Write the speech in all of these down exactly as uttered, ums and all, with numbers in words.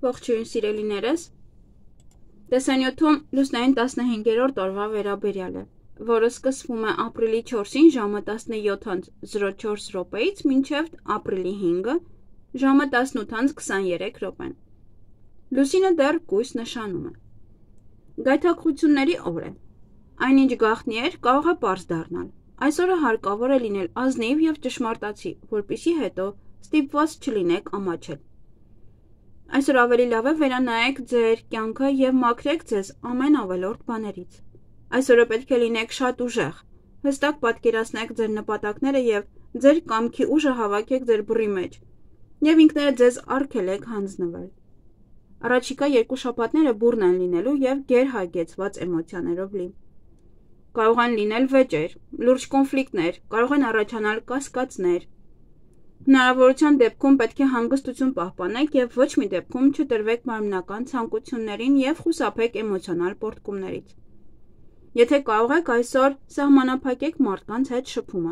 Ողջույն սիրելիներս, տեսանյութում լուսնային տասնհինգերորդ օրվա վերաբերյալ է, որը սկսվում է ապրիլի չորսին ժամը տասնյոթ չորս րոպեից մինչև ապրիլի հինգը ժամը տասնութ քսաներեք րոպեն։ Լուսինը դեռ կույս նշանում է։ Գայթակղությունների օր է։ Այնինչ գաղտնի էր, կարող է պարզ դառնալ։ Այսօրը հարկավոր է լինել ազնիվ և ճշմարտացի, որպեսզի հետո ստիպված չլինեք ամաչել։ Այսօր ավելի լավ է վերանայեք ձեր կյանքը և մաքրեք ձեզ ամեն ավելորդ բաներից։ Այսօրը պետք է լինեք շատ ուժեղ, հստակ պատկերացնեք ձեր նպատակները և ձեր կամքի ուժը հավաքեք ձեր բռի մեջ և ինքներդ ձեզ արգելեք հանձնվել։ Առաջիկա երկու շաբաթները բուռն են լինելու և գերհագեցված էմոցիաներով լի։ Կարող են լինել վեճեր, լուրջ կոնֆլիկտներ, կարող են առաջանալ կասկածներ։ Հնարավորության դեպքում պետք է հանգստություն պահպանեք և ոչ մի դեպքում չտրվեք մարմնական ցանկություններին և խուսափեք էմոցիոնալ պոռթկումներից։ Եթե կարող եք, այսօր սահմանափակեք մարդկանց հետ շփումը։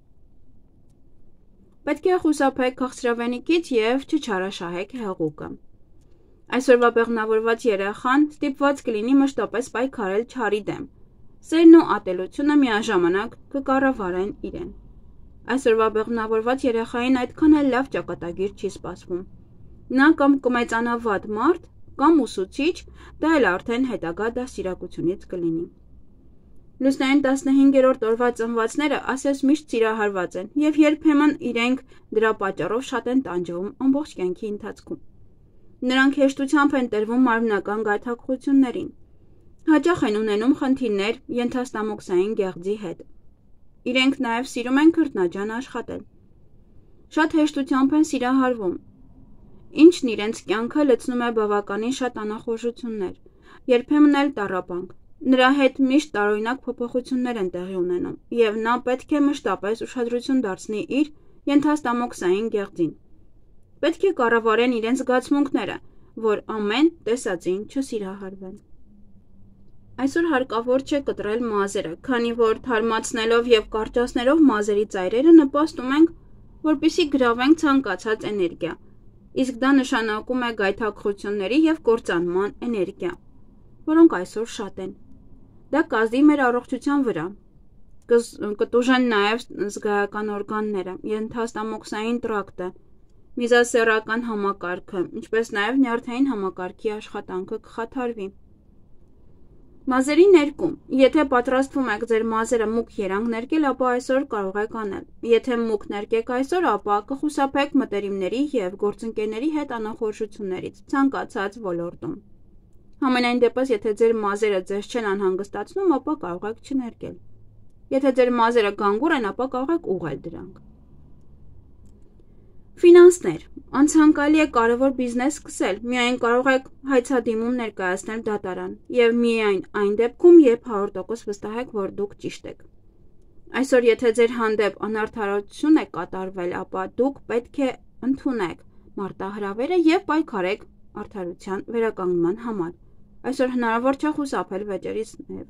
Պետք է խուսափեք քաղցրավենիքից և չչարաշահեք հեղուկը։ Այսօրվա բեղմնավորված երեխան ստիպված կլինի մշտապես պայքարել չարի դեմ։ Սերն ու ատելությունը միաժամանակ կկառավարեն իրեն։ Այսօրվա բեղմնավորված երեխային այդքան էլ լավ ճակատագիր չի սպասվում։ Նա կամ կմեծանա վատ մարդ, կամ ուսուցիչ, դա էլ արդեն հետագա դաստիարակությունից կլինի։ Լուսնային տասնհինգերորդ օրվա ծնվածները ասես միշտ սիրահարված են և երբեմն իրենք դրա պատճառով շատ են տանջվում ամբողջ կյանքի ընթացքում։ Նրանք հեշտությամբ են տրվում մարմնական գայթակղություններին։ Հաճախ են ունենում խնդիրներ ենթաստամոքսային գեղձի հետ։ Իրենք նաև սիրում են քրտնաջան աշխատել։ Շատ հեշտությամբ են սիրահարվում, ինչն իրենց կյանքը լցնում է բավականին շատ անախորժություններ, երբեմն էլ տառապանք։ Նրա հետ միշտ տարօրինակ փոփոխություններ են տեղի ունենում, և նա պետք է մշտապես ուշադրություն դարձնի իր ենթաստամոքսային գեղձին։ Պետք է կառավարեն իրենց զգացմունքները, որ ամեն տեսածին չսիրահարվեն։ Այսօր հարկավոր չէ կտրել մազերը, քանի որ թարմացնելով և կարճացնելով մազերի ծայրերը նպաստում ենք, որպեսզի գրավենք ցանկացած էներգիա, իսկ դա նշանակում է գայթակղությունների և կործանման էներգիա, որոնք այսօր շատ են։ Դա կազդի մեր առողջության վրա, կտուժեն նաև զգայական օրգանները, ենթաստամոքսային տրակտը, միզասեռական համակարգը, ինչպես նաև նյարդային համակարգի աշխատանքը կխաթարվի։ Մազերի ներկում։ Եթե պատրաստվում եք ձեր մազերը մուգ երանգ ներկել, ապա այսօր կարող եք անել։ Եթե մուգ ներկեք այսօր, ապա կխուսափեք մտերիմների և գործընկերների հետ անախորժություններից ցանկացած ոլորտում։ Համենայն դեպս, եթե ձեր մազերը ձեզ չեն անհանգստացնում, ապա կարող եք չներկել։ Եթե ձեր մազերը գանգուր են, ապա կարող եք ուղղել դրանք։ Ֆինանսներ։ Անցանկալի է կարևոր բիզնես սկսել, միայն կարող եք հայցադիմում ներկայացնել դատարան, և միայն այն դեպքում, երբ հարյուր տոկոս վստահ եք, որ դուք ճիշտ եք։ Այսօր, եթե ձեր հանդեպ անարդարություն է կատարվել, ապա դուք պետք է ընդունեք մարտահրավերը և պայքարեք արդարության վերականգնման համար։ Այսօր հնարավոր չէ խուսափել վեճերից նաև։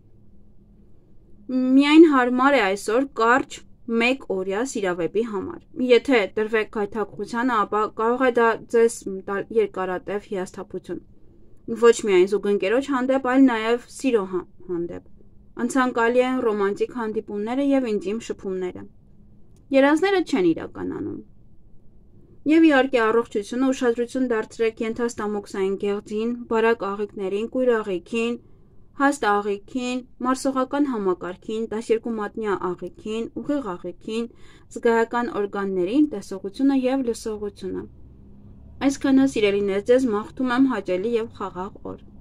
Միայն հարմար է այսօր կարճ մեկ օրյա սիրավեպի համար։ Եթե տրվեք գայթակղությանը, ապա կարող է դա ձեզ տալ երկարատև հիասթափություն։ Ոչ միայն զուգընկերոջ հանդեպ, այլ նաև սիրո հանդեպ։ Անցանկալի են ռոմանտիկ հանդիպումները և ինտիմ շփումները։ Երազները չեն իրականանում։ Եվ իհարկե առողջությունը ուշադրություն դարձրեք ենթաստամոքսային գեղձին, բարակ աղիքներին, կույր աղիքին, հաստ աղիքին, մարսողական համակարգին, դասերկումատնյա աղիքին, ուղիղ աղիքին, զգայական օրգաններին, տեսողությունը և լսողությունը։ Այսքանը սիրելիներ, ձեզ մաղթում եմ հաճելի և խաղաղ օր։